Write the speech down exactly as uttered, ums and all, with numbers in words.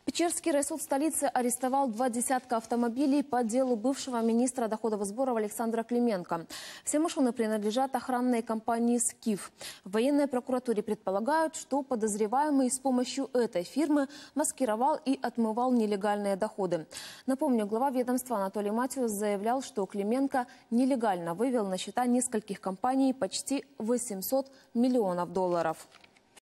Печерский райсуд столицы арестовал два десятка автомобилей по делу бывшего министра доходов и сборов Александра Клименко. Все машины принадлежат охранной компании «Скиф». В военной прокуратуре предполагают, что подозреваемый с помощью этой фирмы маскировал и отмывал нелегальные доходы. Напомню, глава ведомства Анатолий Матиус заявлял, что Клименко нелегально вывел на счета нескольких компаний почти восемьсот миллионов долларов.